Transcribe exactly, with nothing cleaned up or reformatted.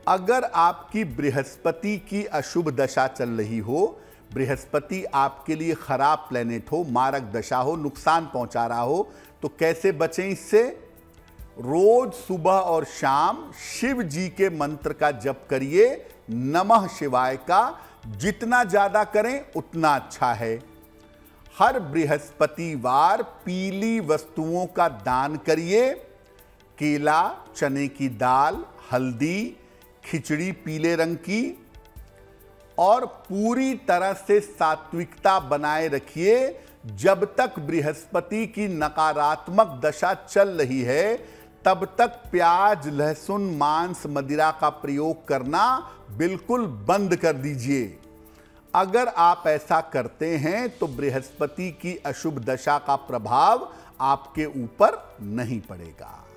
अगर आपकी बृहस्पति की अशुभ दशा चल रही हो, बृहस्पति आपके लिए खराब प्लेनेट हो, मारक दशा हो, नुकसान पहुंचा रहा हो, तो कैसे बचें इससे? रोज सुबह और शाम शिव जी के मंत्र का जप करिए, नमः शिवाय का। जितना ज्यादा करें उतना अच्छा है। हर बृहस्पतिवार पीली वस्तुओं का दान करिए। केला, चने की दाल, हल्दी, खिचड़ी पीले रंग की, और पूरी तरह से सात्विकता बनाए रखिए। जब तक बृहस्पति की नकारात्मक दशा चल रही है तब तक प्याज, लहसुन, मांस, मदिरा का प्रयोग करना बिल्कुल बंद कर दीजिए। अगर आप ऐसा करते हैं तो बृहस्पति की अशुभ दशा का प्रभाव आपके ऊपर नहीं पड़ेगा।